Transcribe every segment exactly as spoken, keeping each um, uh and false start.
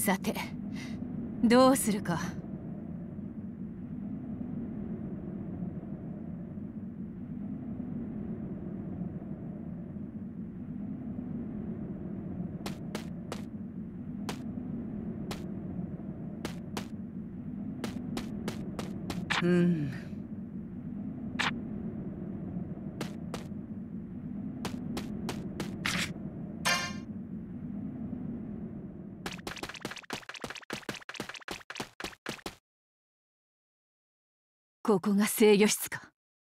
さて、どうするか。うん。ここが制御室か。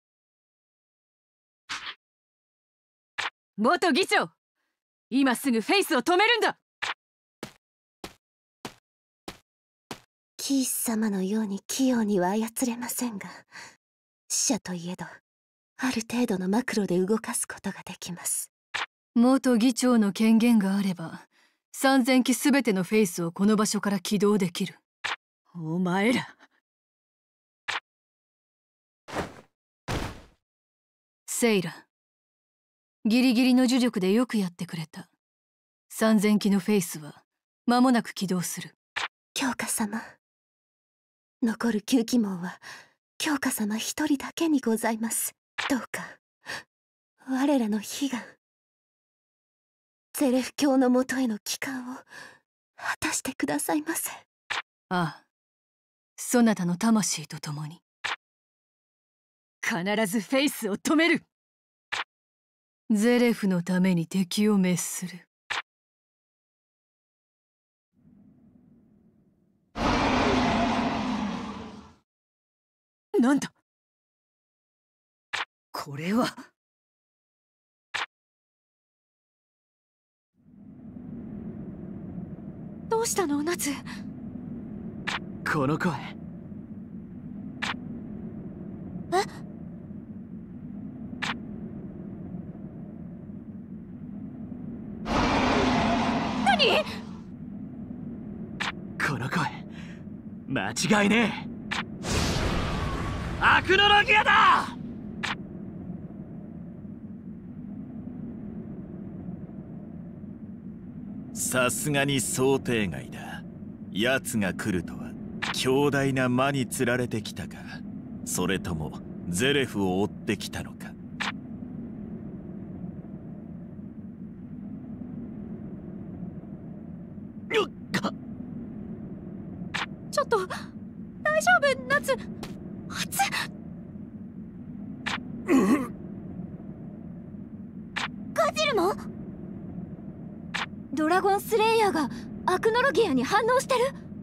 元議長、今すぐフェイスを止めるんだ。 キース様のように器用には操れませんが、死者といえどある程度のマクロで動かすことができます。 元議長の権限があればさんぜんきすべてのフェイスをこの場所から起動できる。お前ら。セイラ、ギリギリの呪力でよくやってくれた。さんぜんきのフェイスは間もなく起動する。 強化様、残るきゅうき門は強化様一人だけにございます。どうか我らの悲願、ゼレフ教のもとへの帰還を果たしてくださいませ。 ああ、そなたの魂と共に必ずフェイスを止める。ゼレフのために敵を滅する。なんだこれは。どうしたの夏。 この声。 え？ 何？ この声間違いねえ。アクノロギアだ。 さすがに想定外だ。奴が来るとは。強大な魔に釣られてきたか、それともゼレフを追ってきたのか。 ちょっと大丈夫夏。熱っ。 ガジルも？ドラゴンスレイヤーがアクノロギアに反応してる？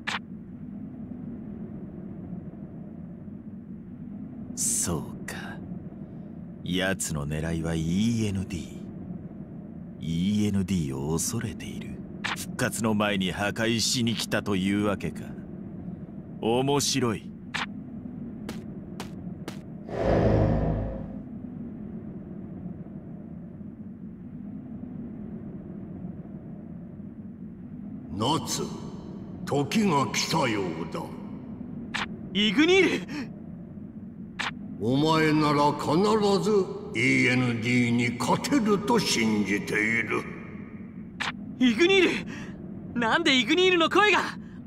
そうか。奴の狙いは イーエヌディー。イーエヌディー を恐れている。復活の前に破壊しに来たというわけか。面白い。 夏、時が来たようだ。 イグニール。 お前なら必ず イーエヌディー に勝てると信じている。 イグニール、なんでイグニールの声が。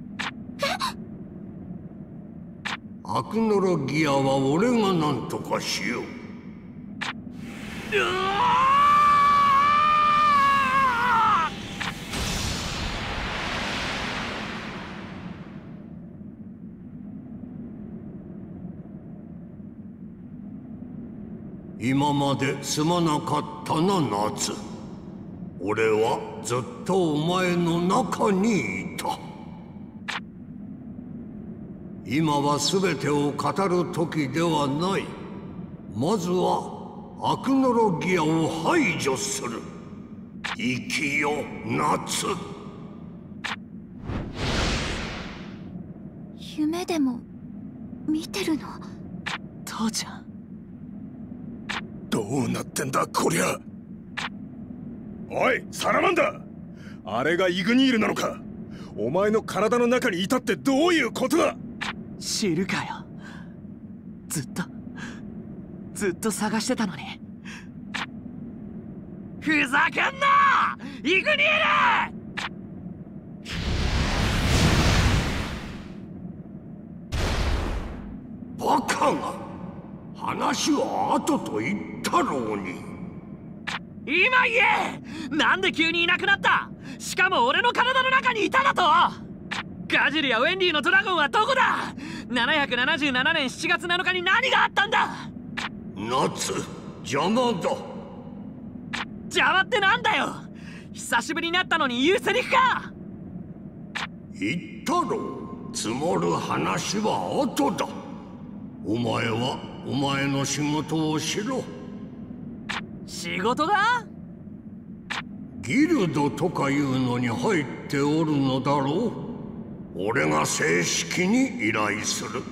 アクノロギアは俺が何とかしよう。 うわ今まですまなかったな夏。俺はずっとお前の中にいた。今は全てを語る時ではない。まずはアクノロギアを排除する。生きよ夏。 夢でも見てるの？ 父ちゃん。 どうなってんだこりゃ。おいサラマンダー、あれがイグニールなのか。お前の体の中にいたってどういうことだ。 知るかよ。ずっとずっと探してたのに。ふざけんなイグニール。 たが、話は後と言ったろうに。 今言え！なんで急にいなくなった？しかも俺の体の中にいただと！ガジルやウェンディのドラゴンはどこだ？ななひゃくななじゅうななねんしちがつなのかに何があったんだ？ 夏、邪魔だ。 邪魔ってなんだよ！久しぶりに会ったのに言うセリフか！ 言ったろう。積もる話は後だ。お前はお前の仕事をしろ。 仕事だ？ ギルドとかいうのに入っておるのだろう。俺が正式に依頼する。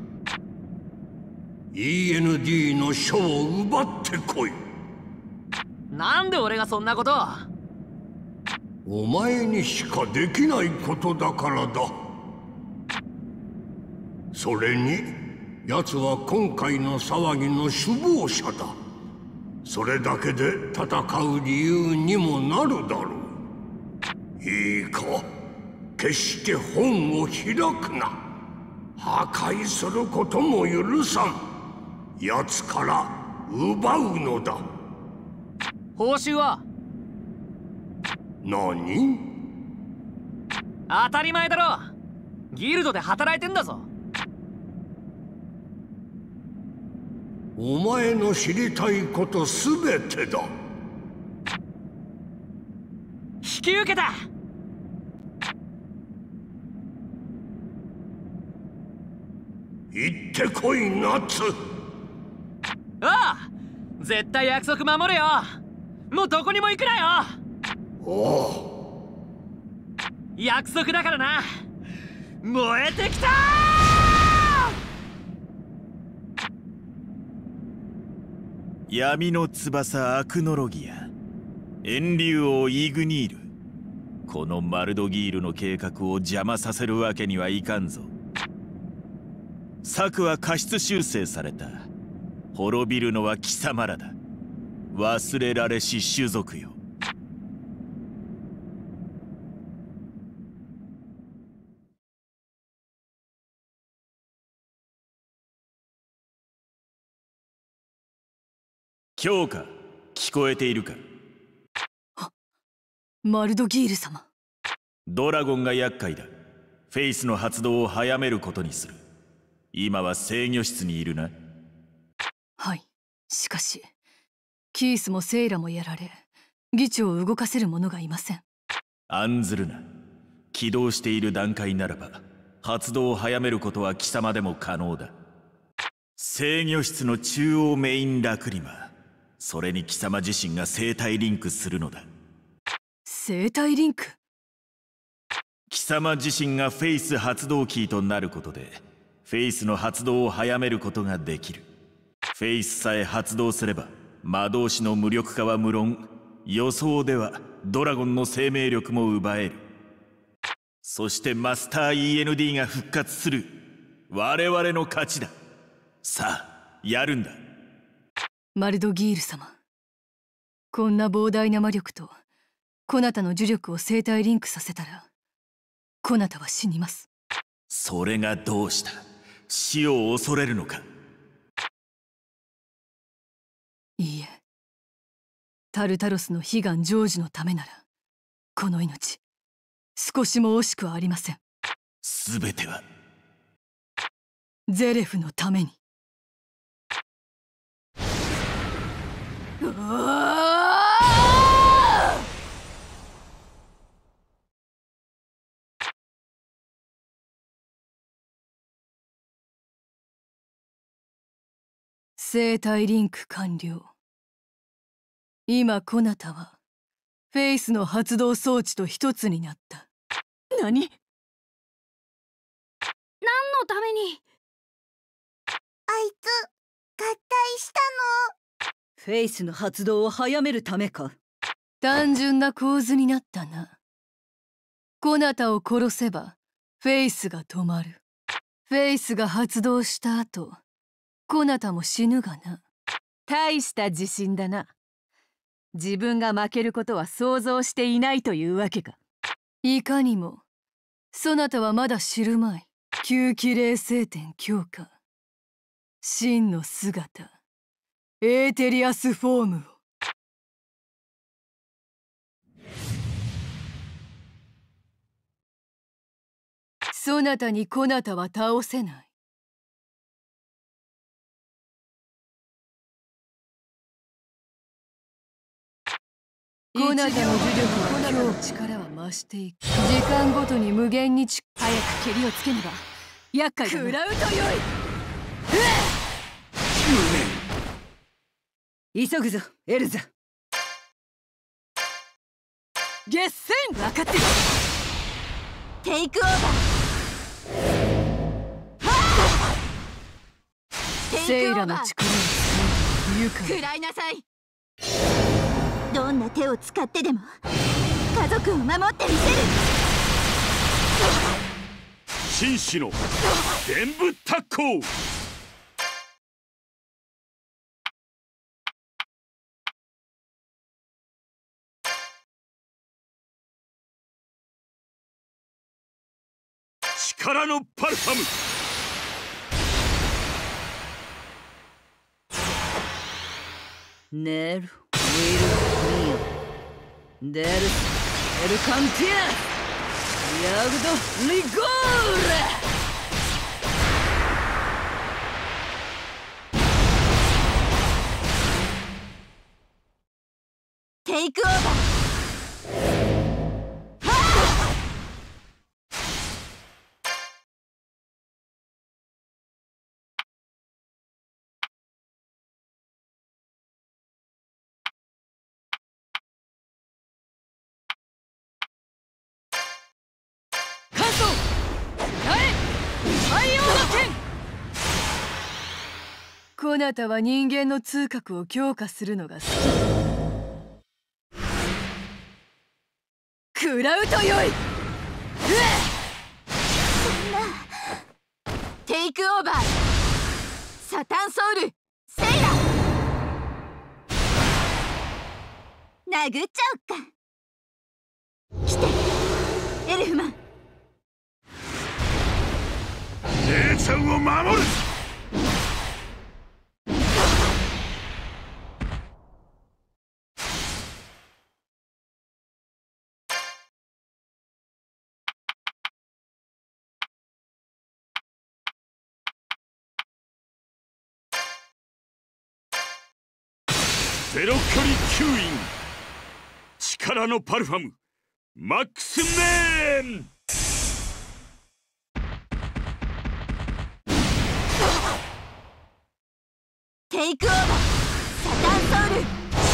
イーエヌディー の書を奪ってこい。 なんで俺がそんなこと？ お前にしかできないことだからだ。それに奴は今回の騒ぎの首謀者だ。それだけで戦う理由にもなるだろう。いいか、決して本を開くな。破壊することも許さん。奴から奪うのだ。 報酬は？ 何？ 当たり前だろ。ギルドで働いてんだぞ。 お前の知りたいことすべてだ。 引き受けた。 行ってこい、ナツ。 ああ、絶対約束守れよ。もうどこにも行くなよ。 おう。 約束だからな。燃えてきたー！ 闇の翼アクノロギア、炎竜王イグニール、このマルドギールの計画を邪魔させるわけにはいかんぞ。策は過失修正された。滅びるのは貴様らだ。忘れられし種族よ。強化、聞こえているか？ マルドギール様。 ドラゴンが厄介だ。フェイスの発動を早めることにする。今は制御室にいるな。 はい。しかしキースもセイラもやられ、議長を動かせる者がいません。 案ずるな。起動している段階ならば発動を早めることは貴様でも可能だ。制御室の中央メインラクリマ、それに貴様自身が生体リンクするのだ。 生体リンク？ 貴様自身がフェイス発動キーとなることでフェイスの発動を早めることができる。フェイスさえ発動すれば魔導士の無力化は無論、予想ではドラゴンの生命力も奪える。そしてマスター イーエヌディー が復活する。我々の勝ちだ。さあやるんだ。 マルドギール様、こんな膨大な魔力とこなたの呪力を生体リンクさせたらこなたは死にます。 それがどうした？死を恐れるのか？ いいえ、タルタロスの悲願成就のためならこの命少しも惜しくはありません。 すべてはゼレフのために。うわあ！生体リンク完了。今こなたはフェイスの発動装置と一つになった。何？何のために？あいつ合体したの？ フェイスの発動を早めるためか。単純な構図になったな。こなたを殺せばフェイスが止まる。フェイスが発動した後、こなたも死ぬがな。大した自信だな。自分が負けることは想像していないというわけか。いかにも、そなたはまだ知るまい。吸気冷静点強化。 真の姿、エーテリアスフォームを。そなたにこなたは倒せない。こなたの呪力は今日力は増していく。時間ごとに無限にち早く蹴りをつけねば厄介だな。食らうとよい。急ぐぞエルザ。決戦。分かってる。 テイクオーバー。 セイラの力を使う愉快。 食らいなさい。どんな手を使ってでも家族を守ってみせる。 紳士の伝武特攻。力のパルファム。 ネル・ウィル・ミオデル・エル・カンティアヤグド・リゴーレ。テイクオーバー。 こなたは人間の痛覚を強化するのが好き。食らうとよい。 そんな。テイクオーバー。サタンソウルセイラ。殴っちゃおっか。来てエルフマン。 姉ちゃんを守る。ゼロ距離吸引。力のパルファムマックスメーン。 テイクオーバー。サタンソウル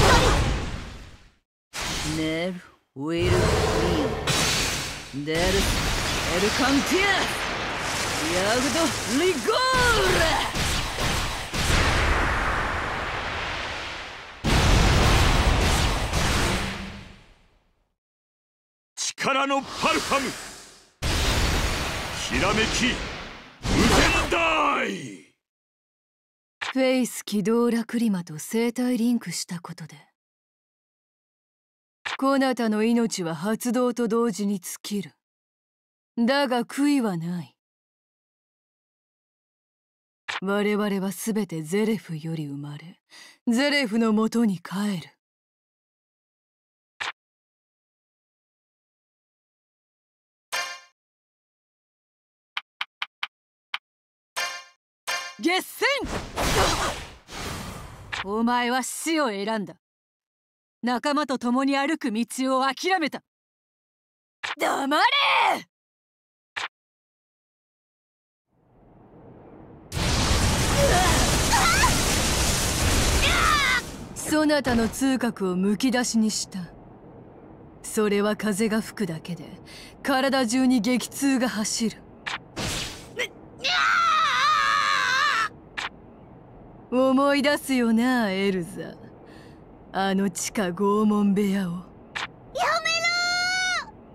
一人。 ネル・ウィル・ミオデル・エル・カンティアヤグド・リゴーレ。 力のパルファムひらめき無限大。 フェイス起動ラクリマと生体リンクしたことでこなたの命は発動と同時に尽きる。だが悔いはない。我々はすべてゼレフより生まれゼレフのもとに帰る。決戦。お前は死を選んだ。仲間と共に歩く道を諦めた。黙れ。そなたの痛覚をむき出しにした。それは風が吹くだけで体中に激痛が走る。思い出すよなエルザ。あの地下拷問部屋を。やめろ。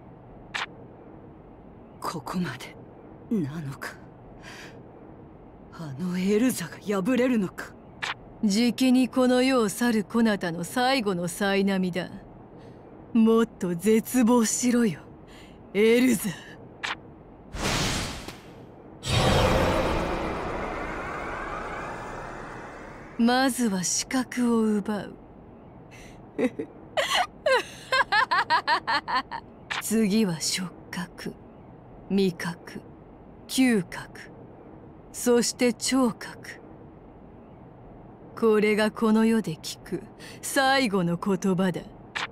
ここまでなのか。あのエルザが破れるのか。じきにこの世を去るこなたの最後の災難だ。もっと絶望しろよエルザ。 まずは視覚を奪う。次は触覚、味覚、嗅覚、そして聴覚。これがこの世で聞く最後の言葉だ。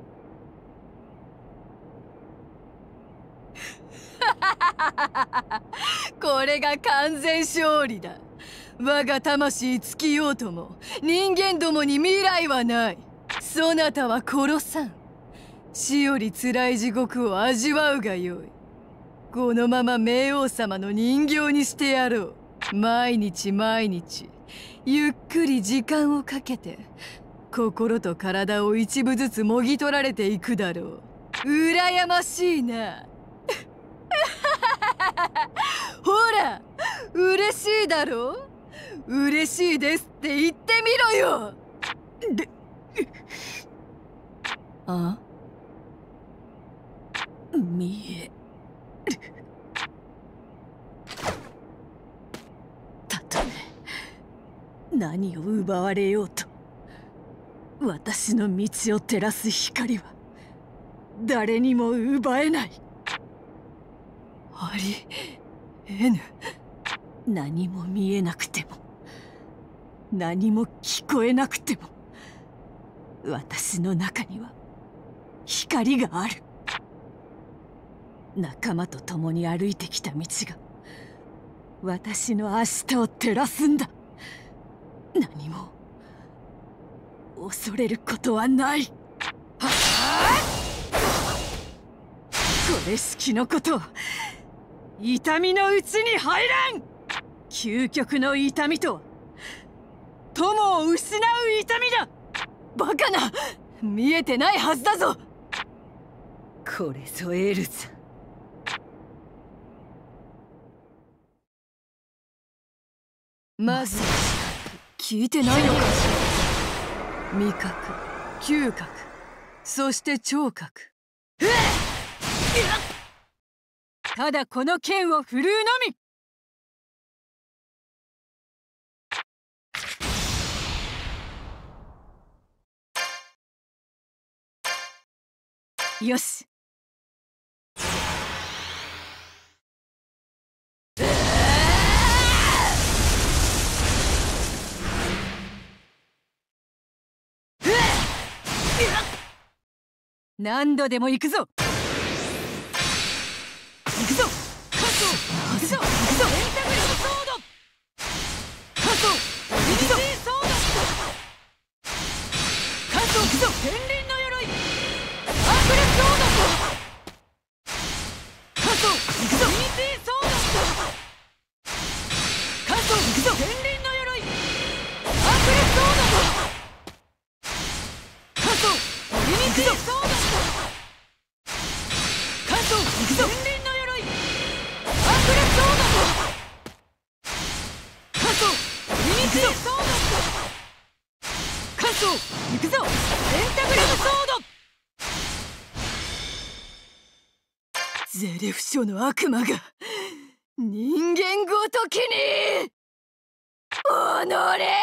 これが完全勝利だ。我が魂尽きようとも人間どもに未来はない。そなたは殺さん。死より辛い地獄を味わうがよい。このまま冥王様の人形にしてやろう。毎日毎日ゆっくり時間をかけて心と体を一部ずつもぎ取られていくだろう。羨ましいな。ほら、嬉しいだろう。嬉しいですって言ってみろよ。であ、見える。たとえ何を奪われようと、私の道を照らす光は誰にも奪えない。ありえぬ。何も見えなくても何も聞こえなくても私の中には光がある。仲間と共に歩いてきた道が私の明日を照らすんだ。何も恐れることはない。はあ、これしきのこと痛みのうちに入らん。究極の痛みとは友を失う痛みだ。バカな、見えてないはずだぞ。これぞエルザ。まず聞いてないのか。味覚、嗅覚、そして聴覚。ただこの剣を振るうのみ。よし。何度でも行くぞ。行くぞ。カット。行くぞ。行くぞ。エンタグラムソード。カット。行くぞ。ソード。カット。行くぞ。天輪の鎧。アクレソード。カット。行くぞ。ミニティソード。カット。行くぞ。天輪の鎧。アクレソード。カット。ミニティソード。行くぞ。天輪の鎧。アクレソード。カット。ミニティソード。カット。行くぞ。ペンタグラムソード。ゼレフ書の悪魔が人間ごときにおのれ。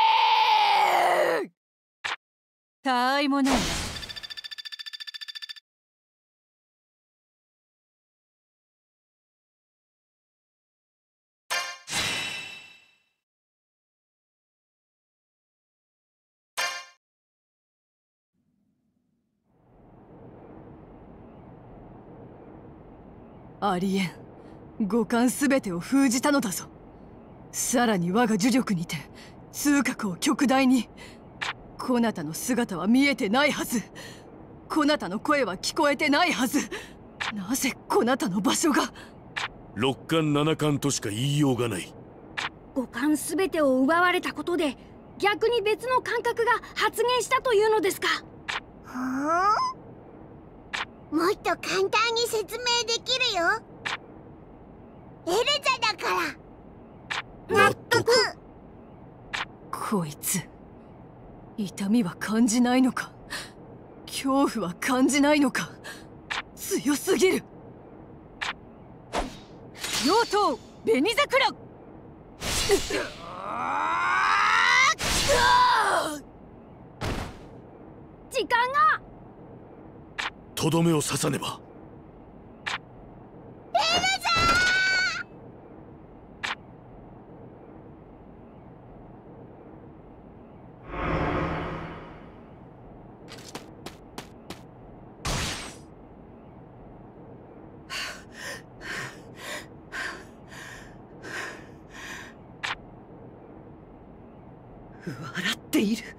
たわいもないな。ありえん。五感すべてを封じたのだぞ。さらに我が呪力にて痛覚を極大に。こなたの姿は見えてないはず。こなたの声は聞こえてないはず。なぜこなたの場所が。 六感七感としか言いようがない。 五感すべてを奪われたことで逆に別の感覚が発現したというのですか。 はあ、もっと簡単に説明できるよ。エルザだから。納得。 こいつ痛みは感じないのか。恐怖は感じないのか。強すぎる。妖刀紅桜。 時間が。 とどめを刺さねば。 エルザ笑っている。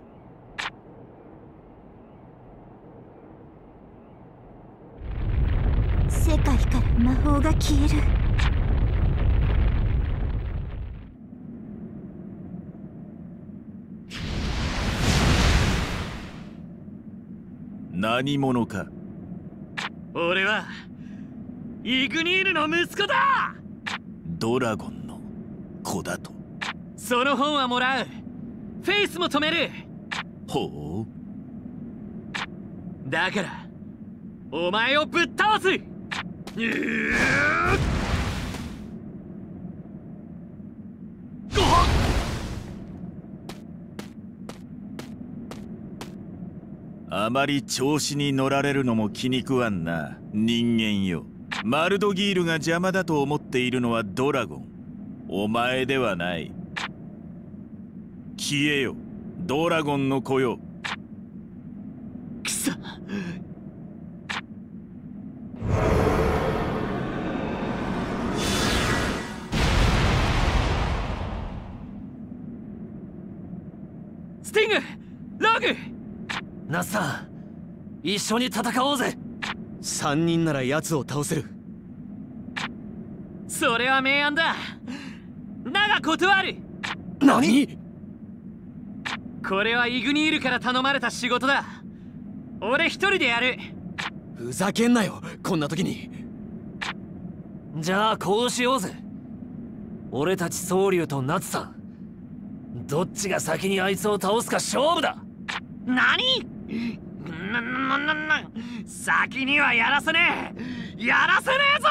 世界から魔法が消える。 何者か。 俺はイグニールの息子だ。 ドラゴンの子だと。 その本はもらう。フェイスも止める。 ほう。 だからお前をぶっ倒す。うーあまり調子に乗られるのも気に食わんな、人間よ。マルドギールが邪魔だと思っているのはドラゴン、お前ではない。消えよ、ドラゴンの子よ。 くそ。スティング、ログ。ナッサン、一緒に戦おうぜ。 三人なら奴を倒せる。 それは明暗だ。だが断る。 何？ これはイグニールから頼まれた仕事だ。俺一人でやる。 ふざけんなよ、こんな時に。 じゃあこうしようぜ。俺たち宗龍とナツさん、どっちが先にあいつを倒すか勝負だ。何？な、な、な、な、先にはやらせねえ。やらせねえぞ。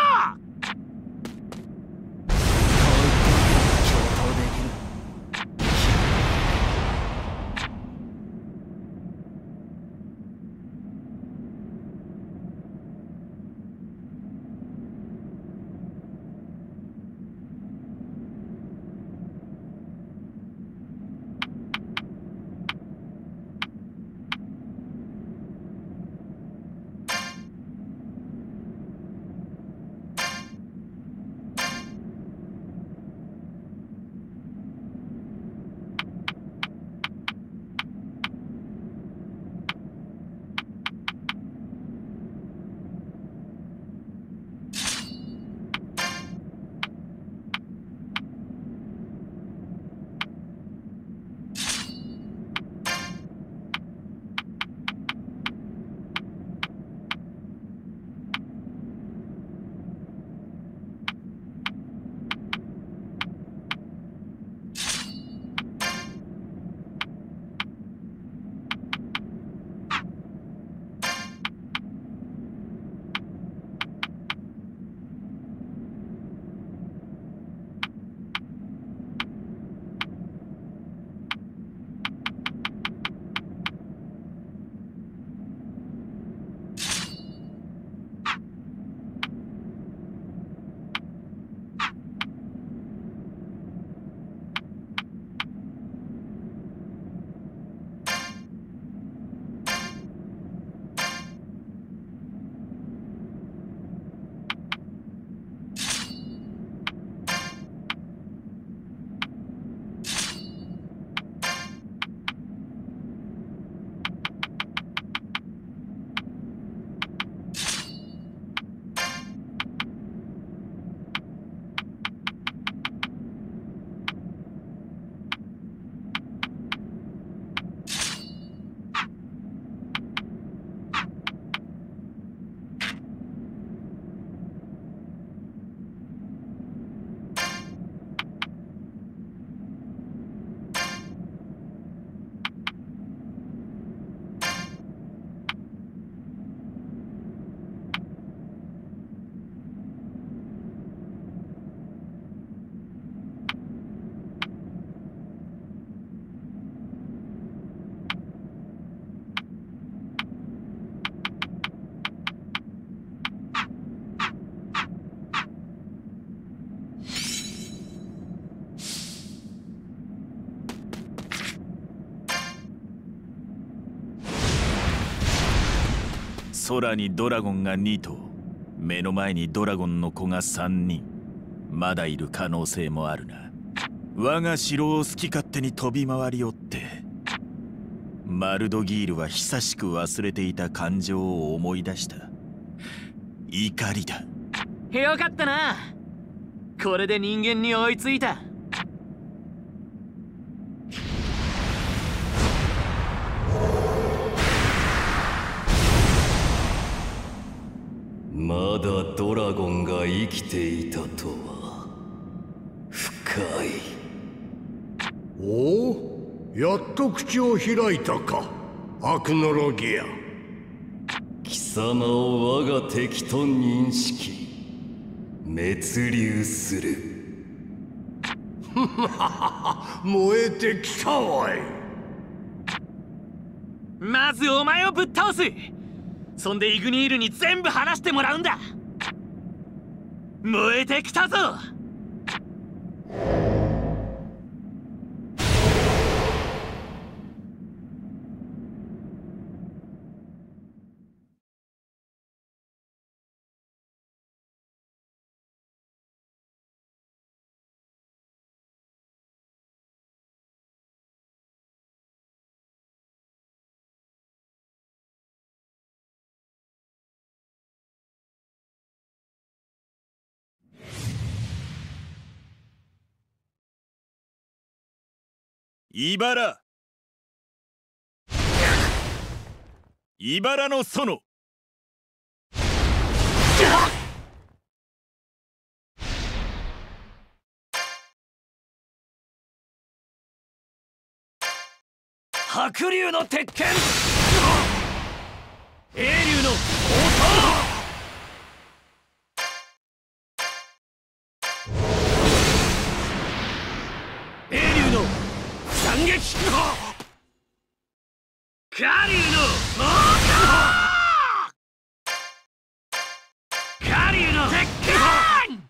空にドラゴンがに頭、目の前にドラゴンの子がさんにん、まだいる可能性もあるな。我が城を好き勝手に飛び回りおって、マルドギールは久しく忘れていた感情を思い出した。怒りだ。 よかったな。これで人間に追いついた。 まだドラゴンが生きていたとは深い。 おお、やっと口を開いたか、アクノロギア。 貴様を我が敵と認識、滅流する。 燃えてきたわい。 まずお前をぶっ倒す。そんでイグニールに全部話してもらうんだ。燃えてきたぞ。 茨茨の園。 白龍の鉄拳。英竜の応答。英竜の斬撃。カリュウの猛攻。カリュウの鉄拳。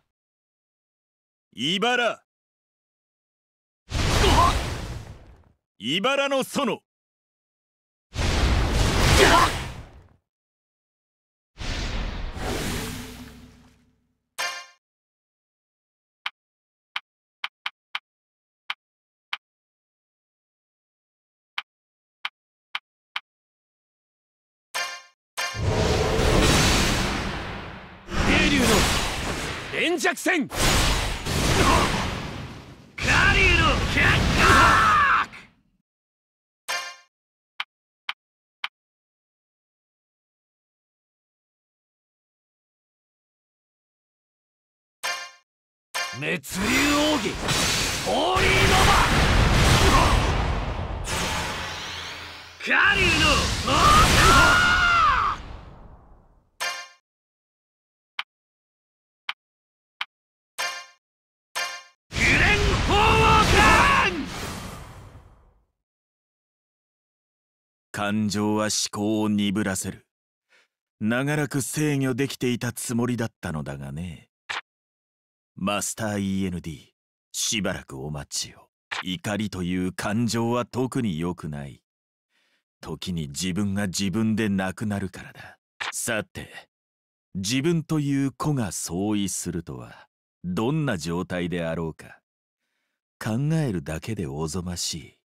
茨茨の園。 英竜の連着戦。カリュウの結果。滅流奥義ホーリーノバ。カリュウの猛攻。グレン鳳凰拳。 感情は思考を鈍らせる。長らく制御できていたつもりだったのだがね。マスター イーエヌディー、 しばらくお待ちを。怒りという感情は特に良くない。時に自分が自分でなくなるからだ。さて、自分という子が相違するとはどんな状態であろうか、考えるだけでおぞましい。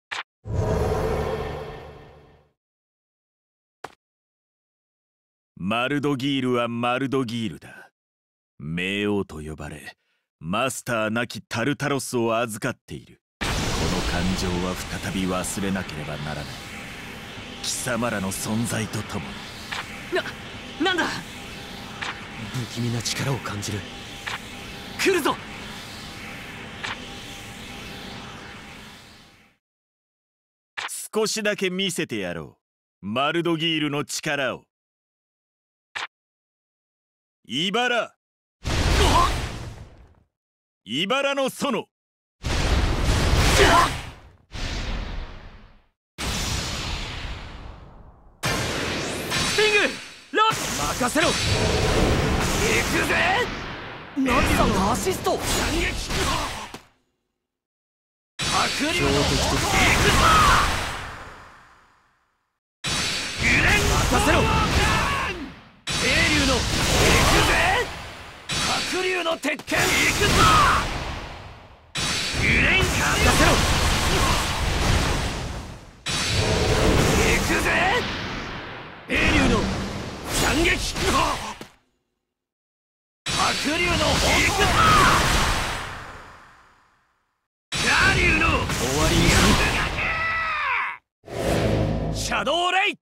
マルドギールはマルドギールだ。冥王と呼ばれ、マスターなきタルタロスを預かっている。この感情は再び忘れなければならない。貴様らの存在とともに。 な、なんだ。 不気味な力を感じる。 来るぞ。 少しだけ見せてやろう、マルドギールの力を。茨茨の園。 スピングロッ任せろ。 行くぜ。 ナツさんのアシスト。 斬撃。白龍の強敵と行くぞ。グレン任せろ。 竜の鉄拳行くぞ。グレンカー出せろ。行くぜ。英竜の斬撃。白竜の行くぞ。ガ竜の終わりにシャドウレイ。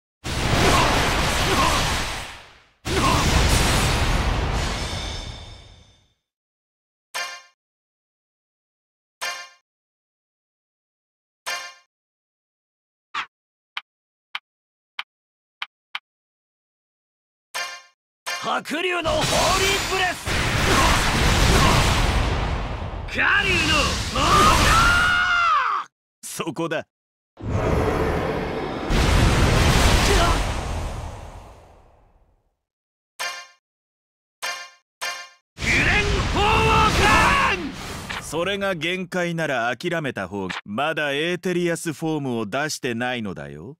白竜のホーリーブレス。ガ竜のモーガー。 そこだ。 グレンフォーワーカン。それが限界なら諦めた方が。まだエーテリアスフォームを出してないのだよ。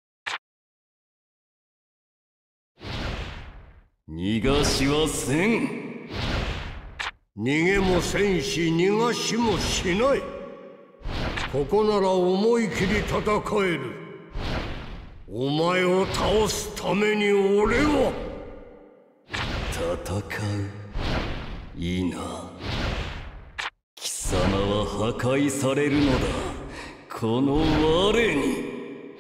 逃がしはせん。 逃げもせんし逃がしもしない。ここなら思い切り戦える。お前を倒すために俺は戦う。いいな。貴様は破壊されるのだ、この我に。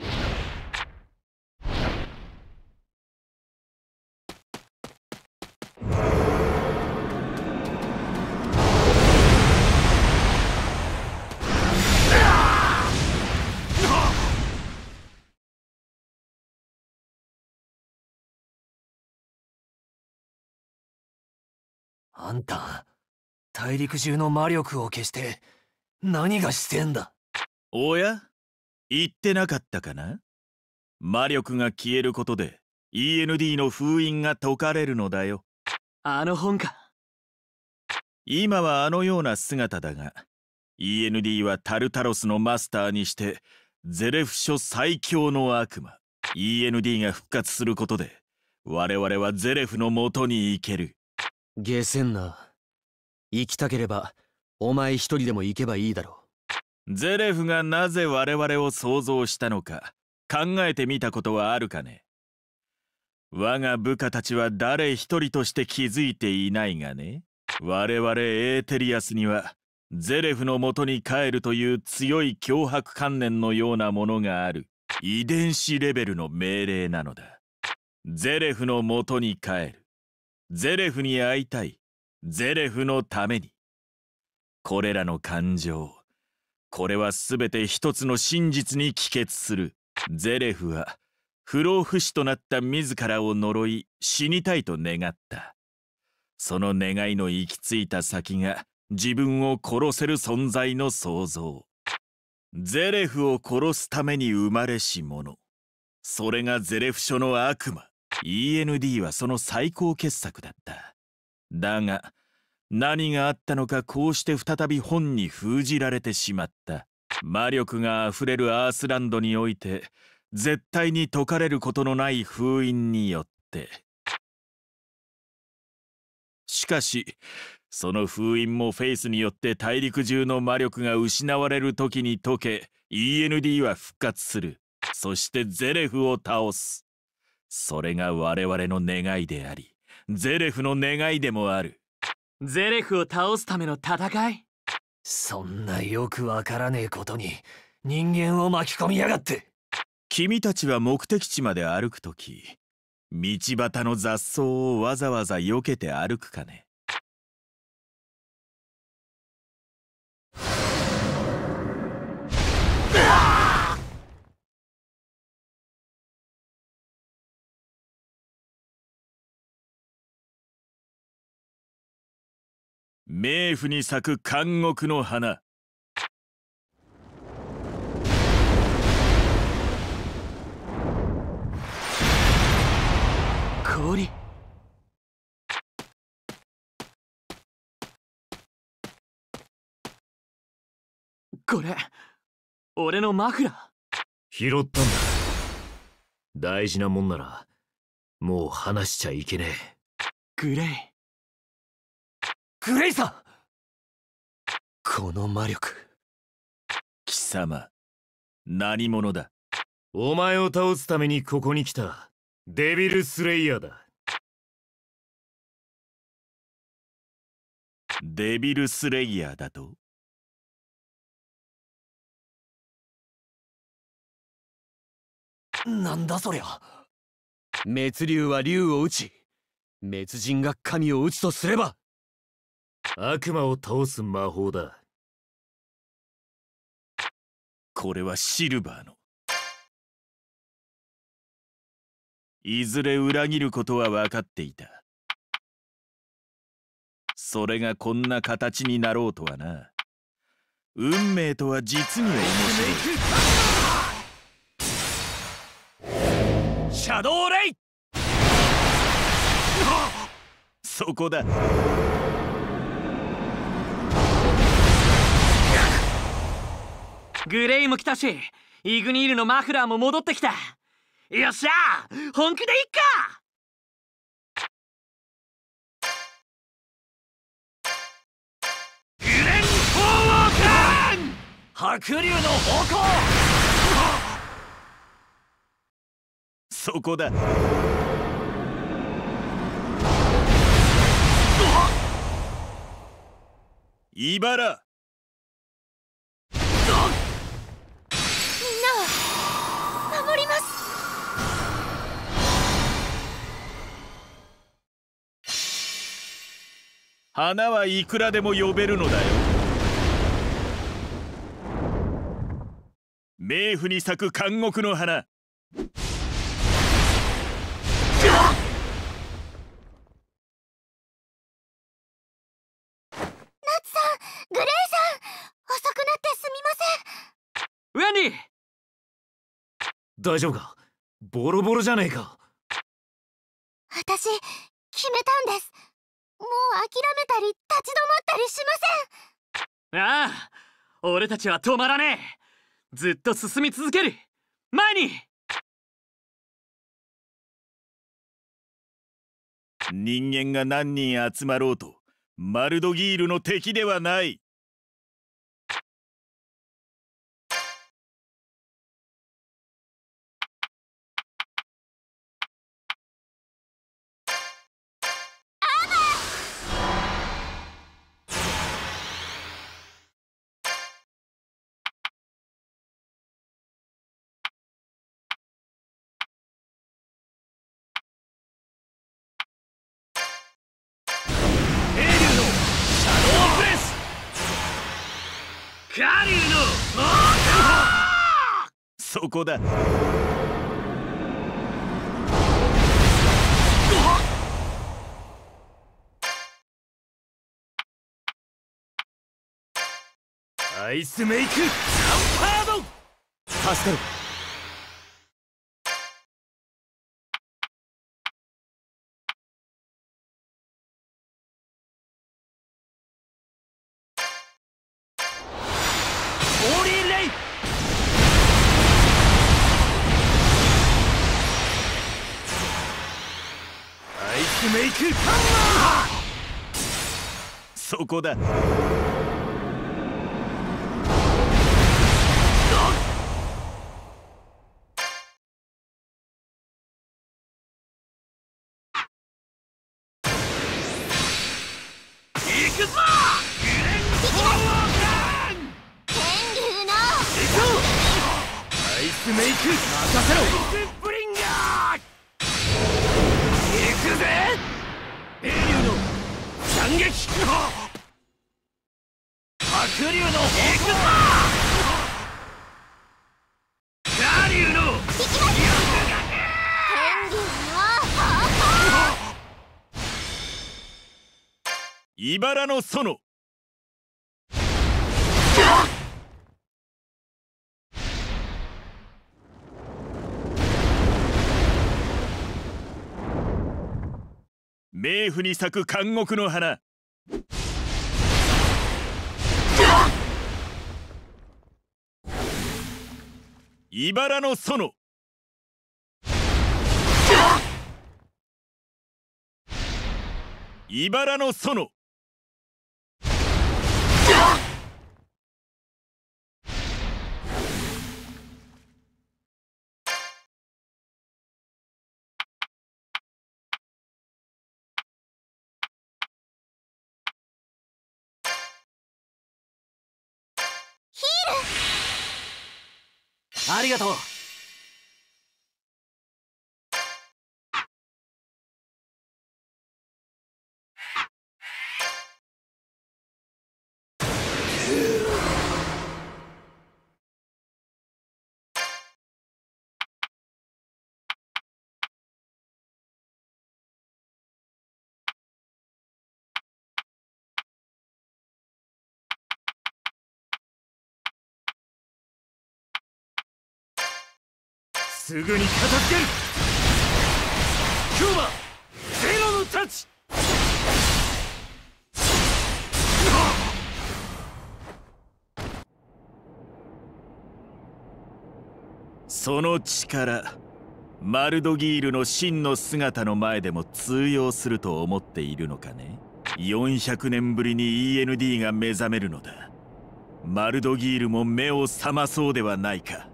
あんた、大陸中の魔力を消して何がしてんだ。 おや、言ってなかったかな。魔力が消えることで イーエヌディー の封印が解かれるのだよ。 あの本か。 今はあのような姿だが、 イーエヌディー はタルタロスのマスターにしてゼレフ書最強の悪魔。 イーエヌディー が復活することで我々はゼレフの元に行ける。 下せんな。行きたければお前一人でも行けばいいだろう。ゼレフがなぜ我々を創造したのか考えてみたことはあるかね。我が部下たちは誰一人として気づいていないがね。我々エーテリアスにはゼレフの元に帰るという強い脅迫観念のようなものがある。遺伝子レベルの命令なのだ。ゼレフの元に帰る。ゼレフに会いたい。ゼレフのために。これらの感情、これは全て一つの真実に帰結する。ゼレフは不老不死となった自らを呪い死にたいと願った。その願いの行き着いた先が自分を殺せる存在の創造。ゼレフを殺すために生まれし者。それがゼレフ書の悪魔。イーエヌディー はその最高傑作だった。だが何があったのか、こうして再び本に封じられてしまった。魔力があふれるアースランドにおいて絶対に解かれることのない封印によって。しかしその封印もフェイスによって大陸中の魔力が失われる時に解け、 イーエヌディー は復活する。そしてゼレフを倒す。それが我々の願いであり、ゼレフの願いでもある。 ゼレフを倒すための戦い。 そんなよくわからねえことに人間を巻き込みやがって。 君たちは目的地まで歩くとき、道端の雑草をわざわざ避けて歩くかね。冥府に咲く監獄の花。 氷。これ俺のマフラー。 拾ったんだ。大事なもんならもう話しちゃいけねえ。 グレイ、 グレイさん、この魔力。 貴様、何者だ？ お前を倒すためにここに来たデビルスレイヤーだ。 デビルスレイヤーだと？ なんだそりゃ。滅竜は竜を撃ち、滅人が神を撃つとすれば悪魔を倒す魔法だ。 これはシルバーの。いずれ裏切ることは分かっていた。それがこんな形になろうとはな。運命とは実に面白い。 シャドウレイ。 そこだ。 グレイも来たし、イグニールのマフラーも戻ってきた。よっしゃ、本気でいっか。グレン・フォーカン白竜の矛。 そこだ。イバラ。 みんなを守ります。 花はいくらでも呼べるのだよ。冥府に咲く監獄の花。 グレイさん、遅くなってすみません。 ウェンディ、 大丈夫か？ボロボロじゃねえか。 私決めたんです。もう諦めたり立ち止まったりしません。 ああ、俺たちは止まらねえ。ずっと進み続ける。前に。 人間が何人集まろうとマルドギールの敵ではない。 カリュウのそこだ。 アイスメイクジャンパード。助かる。 メイクハンマー。そこだ。 行くぞ。 アイスメイク任せろ。 ブリンガー。行くぜ。英竜の斬撃。白竜の行くぞ。カリュウの行きます。 天竜の茨の園。冥府に咲く監獄の花。茨の園。茨の園。 ありがとう。 すぐに片付ける。キューバゼロのタッチ。 その力、マルドギールの真の姿の前でも通用すると思っているのかね。よんひゃくねんぶりに イーエヌディー が目覚めるのだ。マルドギールも目を覚まそうではないか。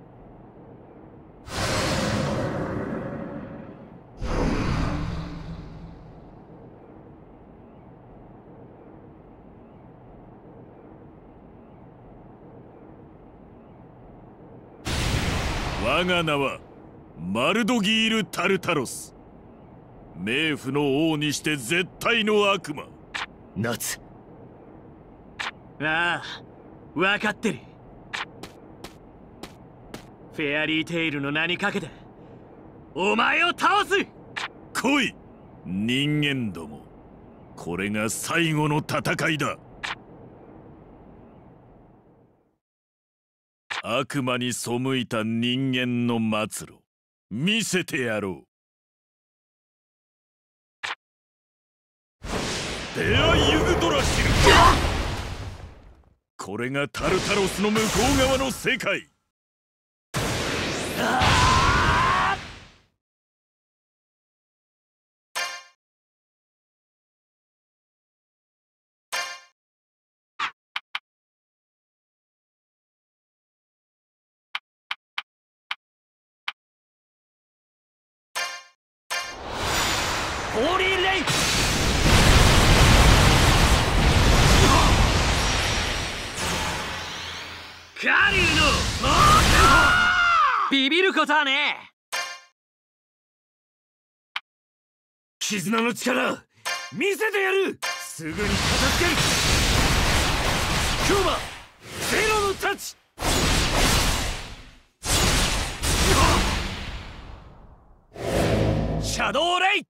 我が名はマルドギール・タルタロス。冥府の王にして絶対の悪魔。 夏。 ああ、分かってる。フェアリーテイルの名にかけてお前を倒す。 来い人間ども、これが最後の戦いだ。悪魔に背いた人間の末路、見せてやろう。デア・ユグドラシル。これがタルタロスの向こう側の世界。 ホーリーレイ。カリュウの猛攻。ビビることはねえ。 絆の力見せてやる。すぐに片付ける。キューバゼロのタッチ。シャドウレイ。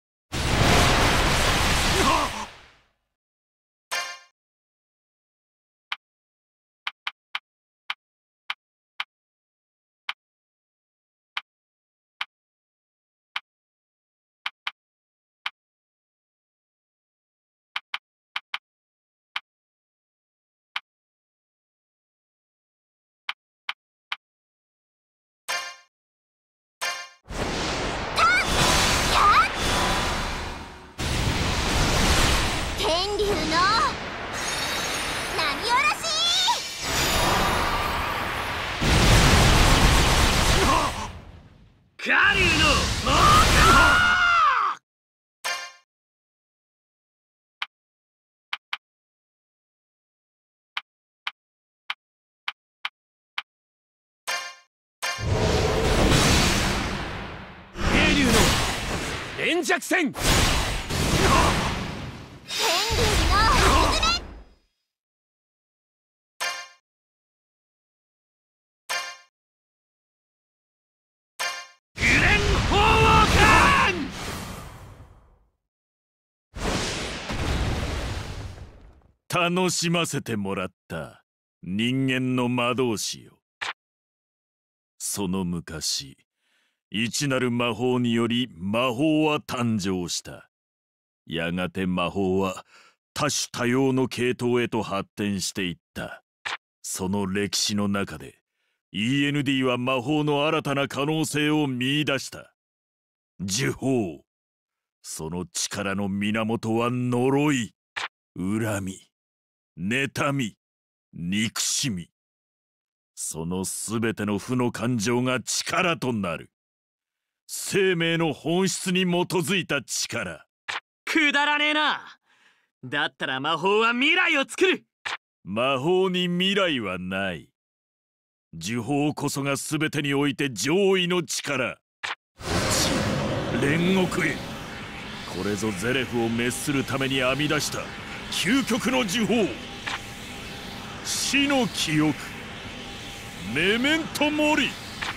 天竜の波おろし。 カリュウの猛攻。渓流の連着戦。 楽しませてもらった人間の魔導士よ。その昔、一なる魔法により魔法は誕生した。やがて魔法は多種多様の系統へと発展していった。その歴史の中で イーエヌディー は魔法の新たな可能性を見出した。呪法、その力の源は呪い、恨み、妬み、憎しみ。そのすべての負の感情が力となる。生命の本質に基づいた力。 くだらねえな。だったら魔法は未来を作る。 魔法に未来はない。 呪法こそが全てにおいて上位の力。煉獄へ。これぞゼレフを滅するために編み出した究極の呪法。死の記憶、メメントモリ。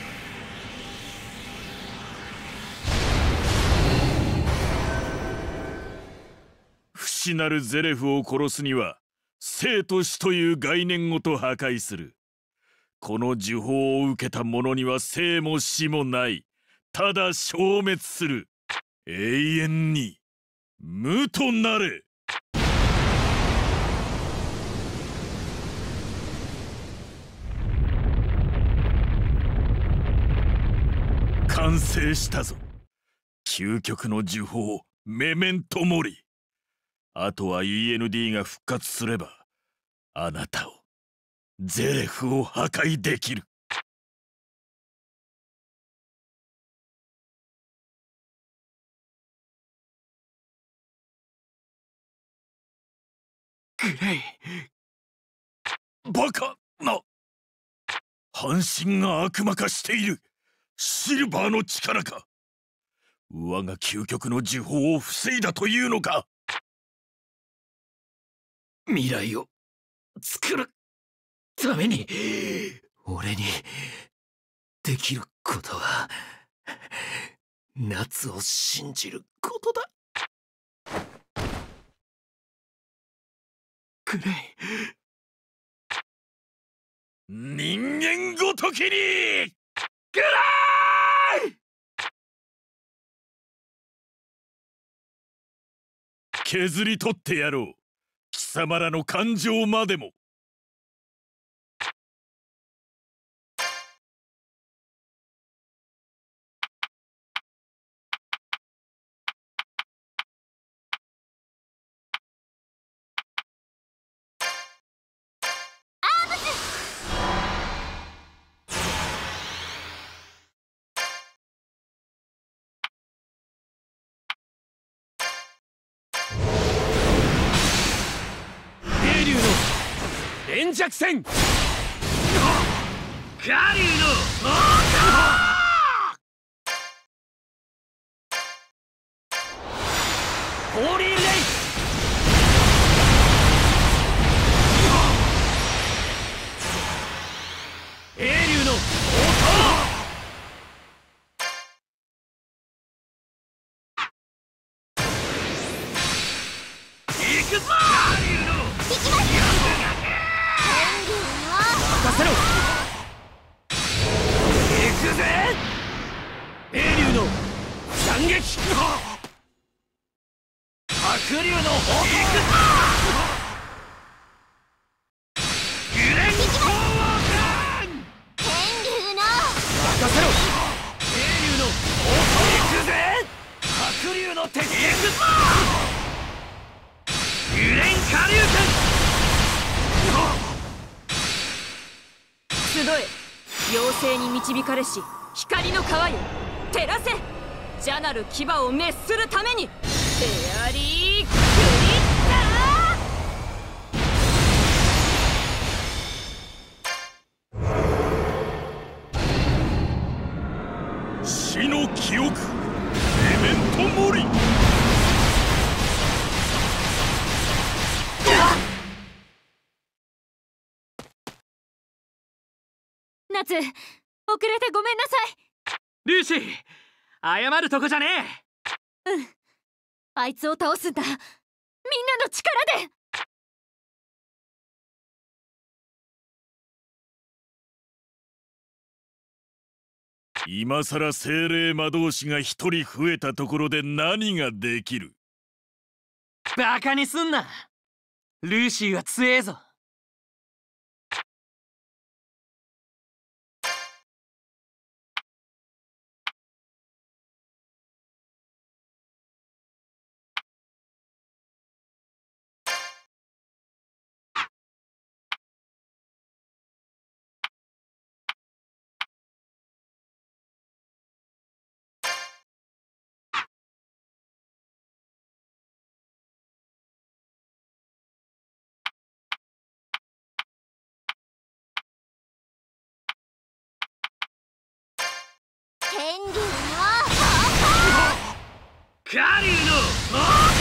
不死なるゼレフを殺すには生と死という概念ごと破壊する。この呪法を受けた者には生も死もない。ただ消滅する。永遠に無となれ。完成したぞ。究極の呪法メメントモリ。あとは イーエヌディー が復活すればあなたをゼレフを破壊できる。 グレイ。 バカな。半身が悪魔化している。シルバーの力か。我が究極の呪法を防いだというのか。 未来を作るために俺にできることは夏を信じることだ。グレイ。 人間ごときにグレイ。削り取ってやろう、貴様らの感情までも。 連着戦。 ガリュウのホーリーレイ。英竜の行くぞ。ガリュウの行きます。 任せろ。行くぜ。英竜の斬撃。白竜の砲行くぞ。グレンコーガン。 天竜の任せろ。英竜の砲行くぜ。白竜の鉄行くぞ。グレン下竜拳。 集え、妖精に導かれし光の川よ、照らせ。邪なる牙を滅するために。フェアリークリッター。死の記憶メメントモリ。 夏、遅れてごめんなさい。 ルーシー、謝るとこじゃねえ。うん、あいつを倒すんだ、みんなの力で。 今さら精霊魔導士が一人増えたところで何ができる。 バカにすんな。ルーシーは強えぞ。 天竜のカリュウの猛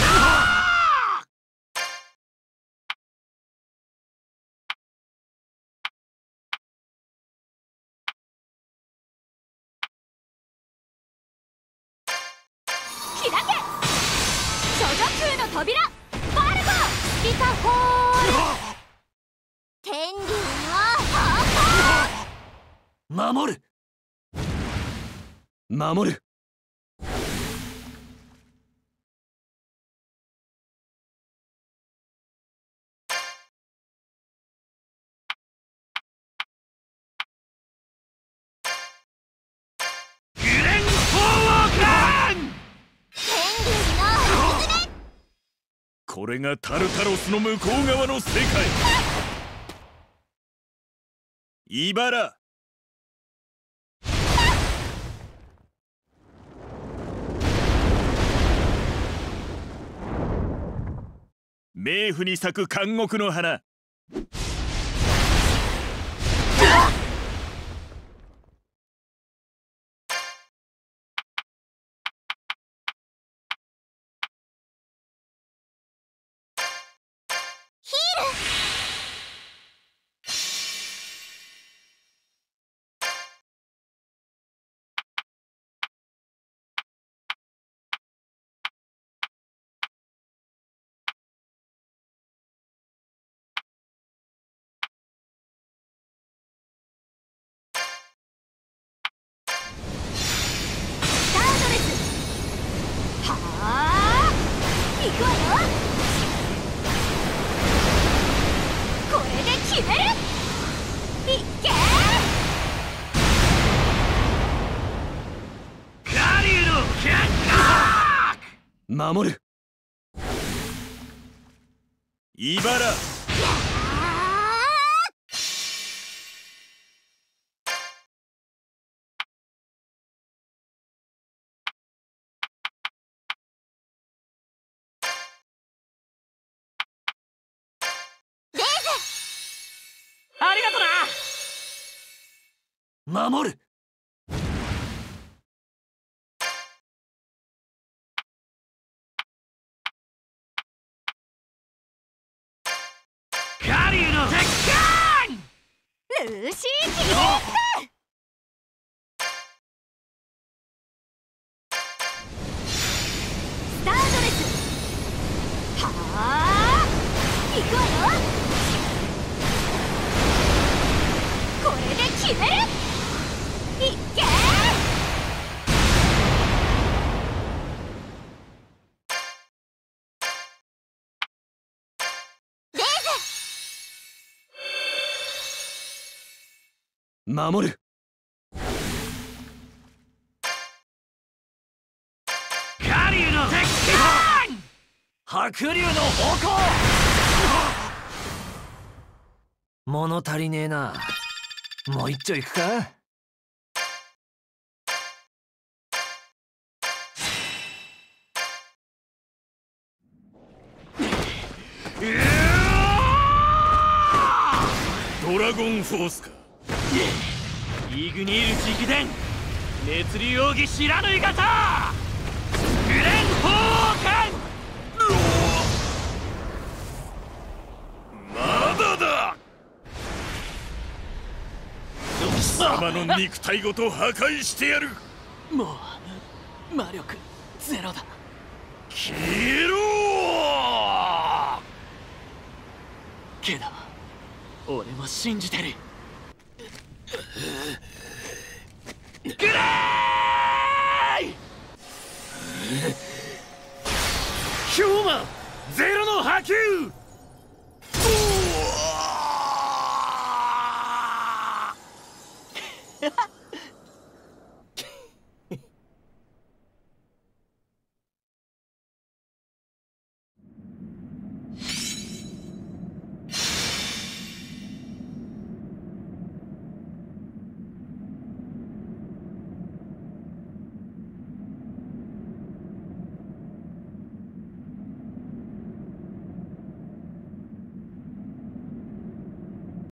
開け処女級の扉バルゴスピカホール天竜の守る守るグレン・フォーカーン。 これがタルタロスの向こう側の世界。イバラ冥府に咲く監獄の花。 行くわよ。これで決める。いっけカリュウのキャッカ守るイバラありがとな。守るカリュウの鉄拳ルーシーキリスタードレスはあ行くわよ。これで決める。いっけ守るカリュウの鉄拳白龍の矛物足りねえな。もう一丁いくか。 ドラゴンフォースか。 イグニール直伝熱流奥義知らぬい型グレン・フォーカン。 まだだ。貴様の肉体ごと破壊してやる。 もう魔力ゼロだ。 消えろけど俺も信じてる。グレイヒューマンゼロの波及。